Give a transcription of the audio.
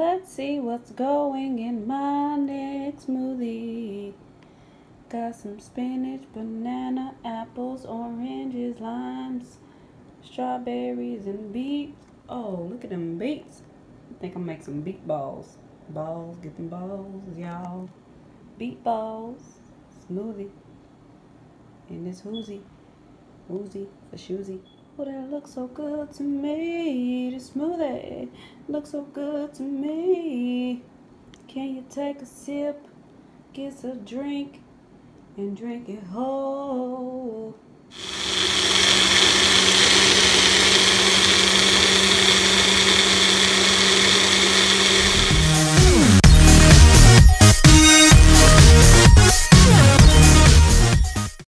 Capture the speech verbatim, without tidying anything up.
let's see what's going in my next smoothie. Got some spinach, banana, apples, oranges, limes, strawberries, and beet. Oh, look at them beets. I think I'll make some beet balls. Balls, get them balls, y'all. Beet balls. Smoothie. And this whoozy. Woozy for shoozy. Oh, that looks so good to me. The smoothie looks so good to me. Can you take a sip, get a drink, and drink it whole?